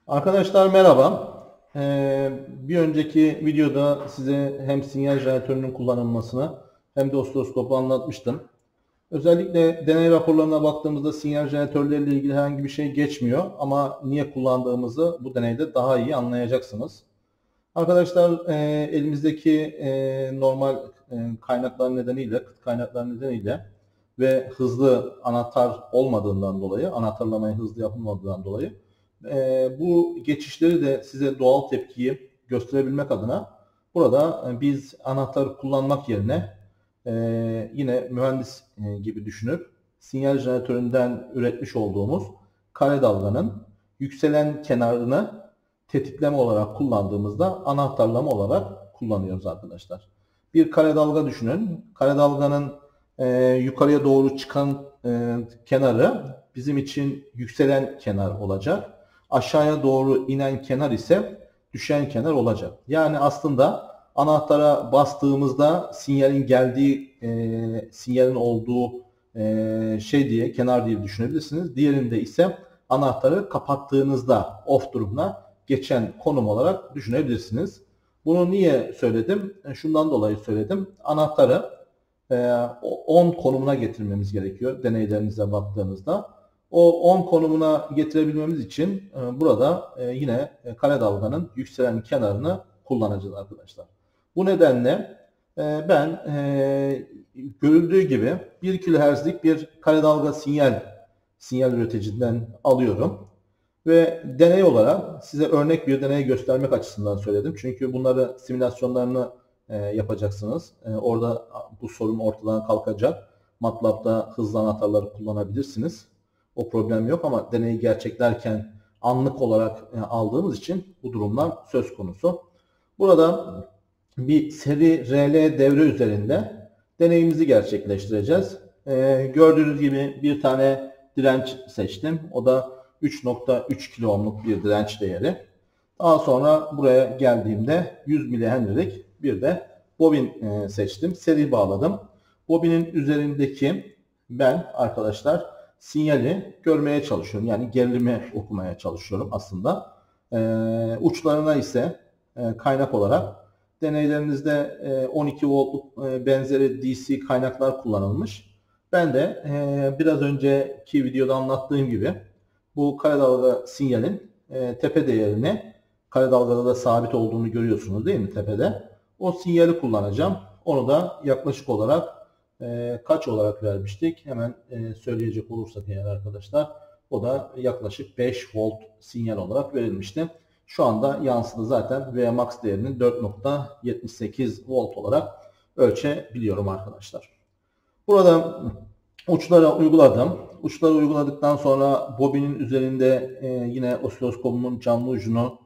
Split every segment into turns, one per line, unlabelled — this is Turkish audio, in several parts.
Arkadaşlar merhaba. Bir önceki videoda size hem sinyal jeneratörünün kullanılmasını hem de osiloskopu anlatmıştım. Özellikle deney raporlarına baktığımızda sinyal jeneratörleriyle ilgili herhangi bir şey geçmiyor ama niye kullandığımızı bu deneyde daha iyi anlayacaksınız. Arkadaşlar elimizdeki normal kaynaklar nedeniyle, kıt kaynaklar nedeniyle ve hızlı anahtar olmadığından dolayı, anahtarlamayı hızlı yapılmadığından dolayı bu geçişleri de size doğal tepkiyi gösterebilmek adına burada biz anahtarı kullanmak yerine yine mühendis gibi düşünüp sinyal jeneratöründen üretmiş olduğumuz kare dalganın yükselen kenarını tetikleme olarak kullandığımızda anahtarlama olarak kullanıyoruz arkadaşlar. Bir kare dalga düşünün. Kare dalganın yukarıya doğru çıkan kenarı bizim için yükselen kenar olacak. Aşağıya doğru inen kenar ise düşen kenar olacak. Yani aslında anahtara bastığımızda sinyalin geldiği, sinyalin olduğu şey diye, kenar diye düşünebilirsiniz. Diğerinde ise anahtarı kapattığınızda off durumuna geçen konum olarak düşünebilirsiniz. Bunu niye söyledim? Şundan dolayı söyledim. Anahtarı on konumuna getirmemiz gerekiyor deneylerinize baktığınızda. O 10 konumuna getirebilmemiz için burada yine kare dalganın yükselen kenarını kullanacağız arkadaşlar. Bu nedenle ben görüldüğü gibi 1 kHz'lik bir kare dalga sinyal üreticiden alıyorum. Ve deney olarak size örnek bir deney göstermek açısından söyledim. Çünkü bunları simülasyonlarını yapacaksınız. Orada bu sorun ortadan kalkacak. MATLAB'da hızlı anahtarları kullanabilirsiniz. O problem yok ama deneyi gerçeklerken anlık olarak aldığımız için bu durumlar söz konusu. Burada bir seri RL devre üzerinde deneyimizi gerçekleştireceğiz. Gördüğünüz gibi bir tane direnç seçtim. O da 3.3 kilo ohmluk bir direnç değeri. Daha sonra buraya geldiğimde 100 milihenry'lik bir de bobin seçtim. Seri bağladım. Bobinin üzerindeki ben arkadaşlar sinyali görmeye çalışıyorum. Yani gerilimi okumaya çalışıyorum aslında. Uçlarına ise kaynak olarak deneylerinizde 12 voltluk benzeri DC kaynaklar kullanılmış. Ben de biraz önceki videoda anlattığım gibi bu kare dalga sinyalin tepe değerini, kare dalgada da sabit olduğunu görüyorsunuz değil mi tepede? O sinyali kullanacağım. Onu da yaklaşık olarak kaç olarak vermiştik? Hemen söyleyecek olursak eğer arkadaşlar, o da yaklaşık 5 volt sinyal olarak verilmişti. Şu anda yansıdı zaten Vmax değerinin 4.78 volt olarak ölçebiliyorum arkadaşlar. Burada uçlara uyguladım. Uçları uyguladıktan sonra bobinin üzerinde yine osiloskopumun canlı ucunu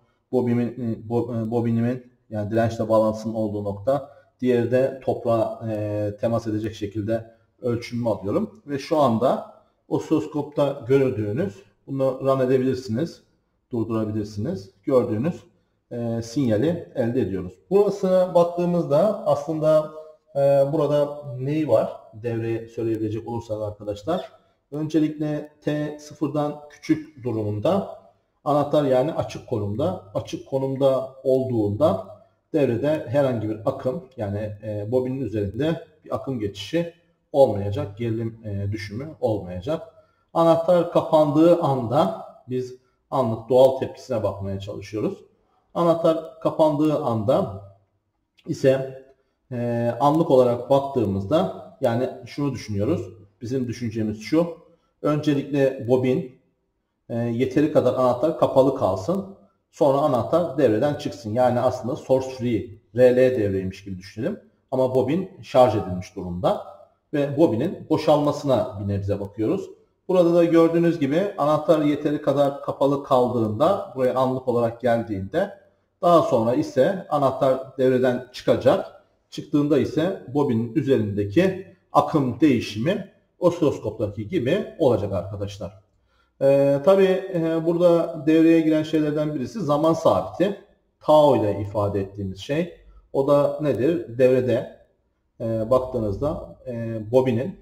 bobinimin yani dirençle bağlantısının olduğu nokta, diğeri de toprağa temas edecek şekilde ölçümümü alıyorum. Ve şu anda osiloskopta gördüğünüz, bunu run edebilirsiniz, durdurabilirsiniz. Gördüğünüz sinyali elde ediyoruz. Burasına baktığımızda aslında burada neyi var? Devreye söyleyebilecek olursak arkadaşlar. Öncelikle T sıfırdan küçük durumunda anahtar yani açık konumda. Açık konumda olduğunda devrede herhangi bir akım yani bobinin üzerinde bir akım geçişi olmayacak. Gerilim düşümü olmayacak. Anahtar kapandığı anda biz anlık doğal tepkisine bakmaya çalışıyoruz. Anahtar kapandığı anda ise anlık olarak baktığımızda yani şunu düşünüyoruz. Bizim düşüncemiz şu. Öncelikle bobin yeteri kadar anahtar kapalı kalsın. Sonra anahtar devreden çıksın. Yani aslında source free RL devreymiş gibi düşünelim. Ama bobin şarj edilmiş durumda. Ve bobinin boşalmasına bir nebze bakıyoruz. Burada da gördüğünüz gibi anahtar yeteri kadar kapalı kaldığında, buraya anlık olarak geldiğinde, daha sonra ise anahtar devreden çıkacak. Çıktığında ise bobinin üzerindeki akım değişimi osiloskoptaki gibi olacak arkadaşlar. Tabii burada devreye giren şeylerden birisi zaman sabiti. Tau ile ifade ettiğimiz şey. O da nedir? Devrede baktığınızda bobinin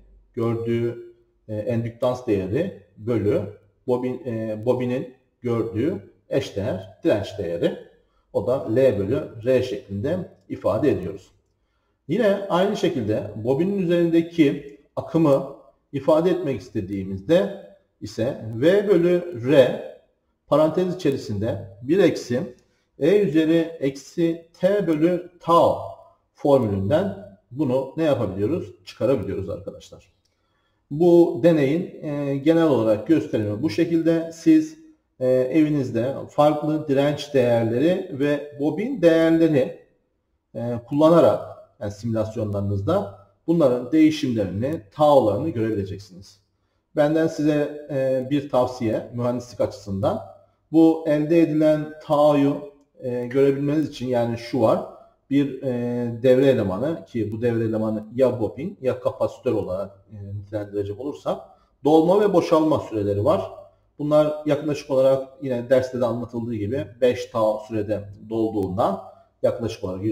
gördüğü endüktans değeri bölü bobinin gördüğü eşdeğer direnç değeri. O da L bölü R şeklinde ifade ediyoruz. Yine aynı şekilde bobinin üzerindeki akımı ifade etmek istediğimizde ise V bölü R parantez içerisinde 1 eksi E üzeri eksi T bölü tau formülünden bunu ne yapabiliyoruz? Çıkarabiliyoruz arkadaşlar. Bu deneyin genel olarak gösterimi bu şekilde. Siz evinizde farklı direnç değerleri ve bobin değerleri kullanarak, yani simülasyonlarınızda bunların değişimlerini, tau'larını görebileceksiniz. Benden size bir tavsiye mühendislik açısından. Bu elde edilen tau'yu görebilmeniz için, yani şu var. Bir devre elemanı, ki bu devre elemanı ya bobin ya kapasitör olarak nitelendirecek olursak, dolma ve boşalma süreleri var. Bunlar yaklaşık olarak yine derste de anlatıldığı gibi 5 tau sürede dolduğundan, yaklaşık olarak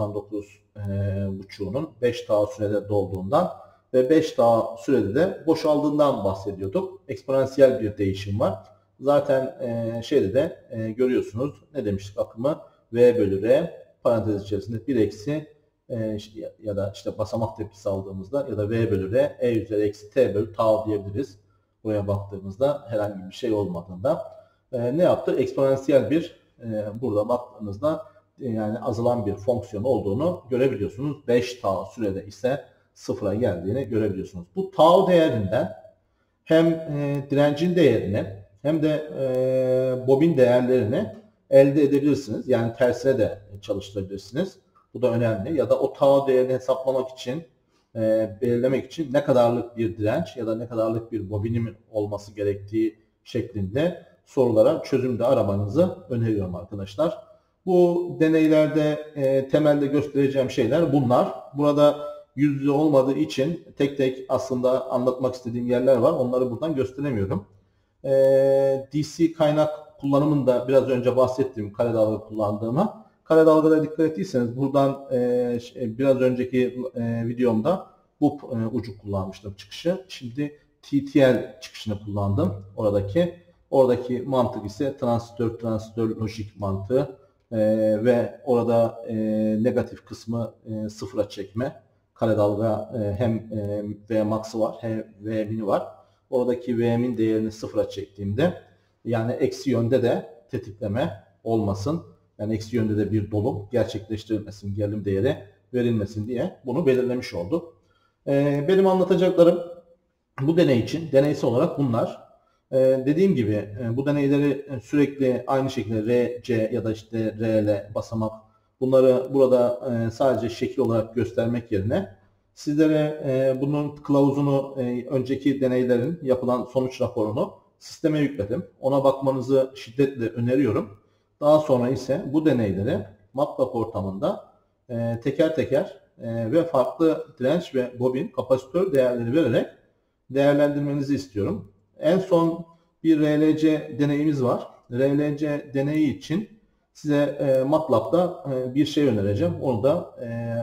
%99,5'unun 5 tau sürede dolduğundan ve 5 tau sürede de boşaldığından bahsediyorduk. Eksponansiyel bir değişim var. Zaten şeyde de görüyorsunuz, ne demiştik akımı? V bölü R parantez içerisinde 1 eksi ya da işte basamak tepkisi aldığımızda ya da V bölü R E üzeri eksi T bölü tau diyebiliriz. Buraya baktığımızda herhangi bir şey olmadığında ne yaptı? Eksponansiyel bir burada baktığınızda yani azalan bir fonksiyon olduğunu görebiliyorsunuz. 5 tau sürede ise sıfıra geldiğini görebiliyorsunuz. Bu tau değerinden hem direncin değerini hem de bobin değerlerini elde edebilirsiniz. Yani tersine de çalıştırabilirsiniz. Bu da önemli. Ya da o tau değerini hesaplamak için, belirlemek için ne kadarlık bir direnç ya da ne kadarlık bir bobinim olması gerektiği şeklinde sorulara çözümde aramanızı öneriyorum arkadaşlar. Bu deneylerde temelde göstereceğim şeyler bunlar. Burada yüz yüze olmadığı için tek tek aslında anlatmak istediğim yerler var. Onları buradan gösteremiyorum. DC kaynak kullanımında biraz önce bahsettiğim kare dalga kullandığıma. Kare dalgada dikkat ettiyseniz buradan biraz önceki videomda bu ucu kullanmıştım, çıkışı. Şimdi TTL çıkışını kullandım. Oradaki mantık ise transistör lojik mantığı ve orada negatif kısmı sıfıra çekme. Kare dalga hem Vmax'ı var hem Vmin'i var. Oradaki Vmin değerini sıfıra çektiğimde, yani eksi yönde de tetikleme olmasın, yani eksi yönde de bir dolum gerçekleştirilmesin, gerilim değeri verilmesin diye bunu belirlemiş olduk. Benim anlatacaklarım bu deney için deneysel olarak bunlar. Dediğim gibi bu deneyleri sürekli aynı şekilde R, C ya da işte R, L basamak, bunları burada sadece şekil olarak göstermek yerine sizlere bunun kılavuzunu, önceki deneylerin yapılan sonuç raporunu sisteme yükledim. Ona bakmanızı şiddetle öneriyorum. Daha sonra ise bu deneyleri MATLAB ortamında teker teker ve farklı direnç ve bobin kapasitör değerleri vererek değerlendirmenizi istiyorum. En son bir RLC deneyimiz var. RLC deneyi için size MATLAB'da bir şey önereceğim. Onu da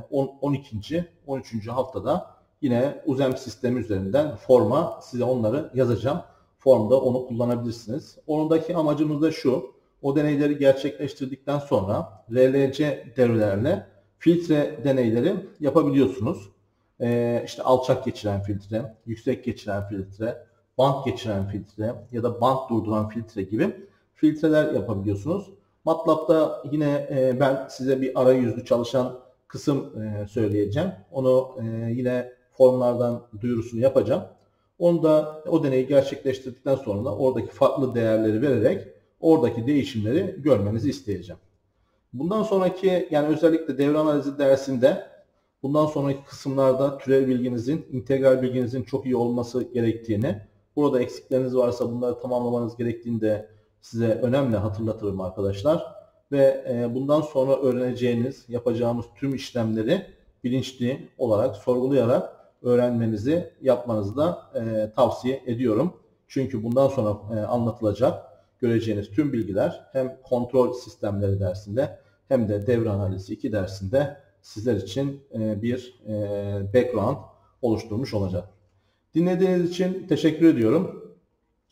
12. 13. haftada yine UZEM sistemi üzerinden forma size onları yazacağım. Formda onu kullanabilirsiniz. Onundaki amacımız da şu: o deneyleri gerçekleştirdikten sonra RLC devrelerle filtre deneyleri yapabiliyorsunuz. İşte alçak geçiren filtre, yüksek geçiren filtre, band geçiren filtre ya da band durduran filtre gibi filtreler yapabiliyorsunuz. MATLAB'da yine ben size bir arayüzlü çalışan kısım söyleyeceğim. Onu yine formlardan duyurusunu yapacağım. Onu da, o deneyi gerçekleştirdikten sonra da oradaki farklı değerleri vererek oradaki değişimleri görmenizi isteyeceğim. Bundan sonraki, yani özellikle devre analizi dersinde bundan sonraki kısımlarda türev bilginizin, integral bilginizin çok iyi olması gerektiğini, burada eksikleriniz varsa bunları tamamlamanız gerektiğini de size önemli hatırlatırım arkadaşlar. Ve bundan sonra öğreneceğiniz, yapacağımız tüm işlemleri bilinçli olarak, sorgulayarak öğrenmenizi, yapmanızı da tavsiye ediyorum. Çünkü bundan sonra anlatılacak, göreceğiniz tüm bilgiler hem kontrol sistemleri dersinde hem de devre analizi 2 dersinde sizler için bir background oluşturmuş olacak. Dinlediğiniz için teşekkür ediyorum.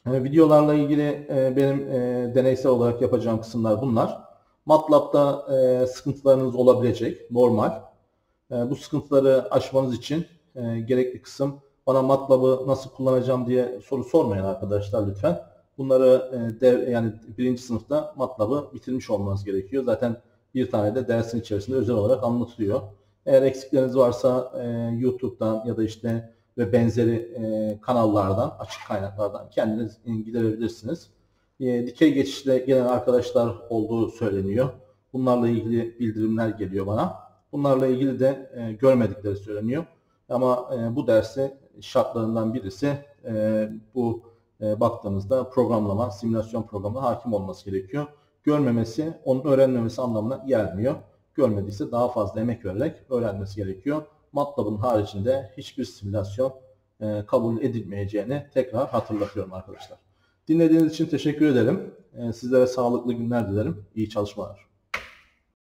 Videolarla ilgili benim deneysel olarak yapacağım kısımlar bunlar. MATLAB'da sıkıntılarınız olabilecek, normal. Bu sıkıntıları aşmanız için gerekli kısım, bana MATLAB'ı nasıl kullanacağım diye soru sormayın arkadaşlar lütfen. Bunları yani birinci sınıfta MATLAB'ı bitirmiş olmanız gerekiyor. Zaten bir tane de dersin içerisinde özel olarak anlatılıyor. Eğer eksikleriniz varsa YouTube'dan ya da işte ve benzeri kanallardan, açık kaynaklardan kendiniz giderebilirsiniz. Dikey geçişle gelen arkadaşlar olduğu söyleniyor. Bunlarla ilgili bildirimler geliyor bana. Bunlarla ilgili de görmedikleri söyleniyor. Ama bu dersi şartlarından birisi bu baktığımızda programlama, simülasyon programına hakim olması gerekiyor. Görmemesi, onun öğrenmemesi anlamına gelmiyor. Görmediyse daha fazla emek vererek öğrenmesi gerekiyor. MATLAB'ın haricinde hiçbir simülasyon kabul edilmeyeceğini tekrar hatırlatıyorum arkadaşlar. Dinlediğiniz için teşekkür ederim. Sizlere sağlıklı günler dilerim. İyi çalışmalar.